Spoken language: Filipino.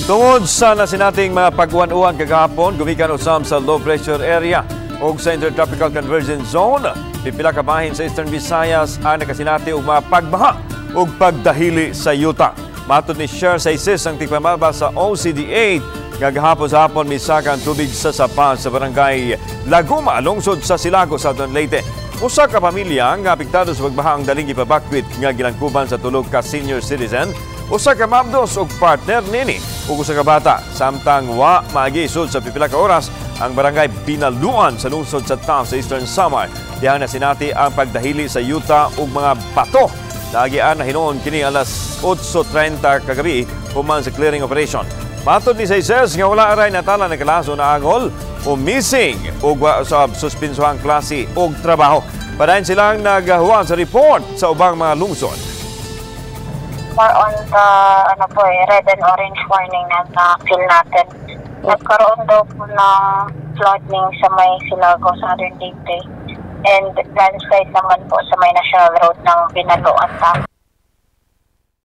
Tungod sa nasinating mga pagwan-uwan kagahapon, gumikan usam sa low pressure area o sa Intertropical Convergence Zone, pipila ka bahin sa Eastern Visayas ang nakasinati og mga pagbaha o pagdahili sa yuta. Matod ni Sher Saisis ang tigpamaba sa OCD8, gagahapon sa hapon misaka ang tubig sa Sapa sa barangay Laguma, lungsod sa Silago, Southern Leyte. Usa ka pamilya nga apektado sa pagbaha ang daling ipabakwit nga gilangkuban sa tulog ka senior citizen. Usa ka mabdos og partner nini ug usa ka bata. Samtang wa maagisod sa pipila ka oras ang barangay Binaluan sa lungsod sa Taos sa Eastern Samar. Diha na sinati ang pagdahili sa yuta ug mga bato. Dagian na hinuon kini alas 8:30 kagabi human sa clearing operation. Matod ni Saises nga wala aray natala na kalaso na angol o missing ug sa suspensuhang klase og trabaho. Padayon silang nagahuan sa report sa ubang mga lungsod. More on the red and orange warning na feel natin. Nagkaroon daw po ng flooding sa may Silago, Southern Leyte. And landslide naman po sa may National Road ng Binaluan.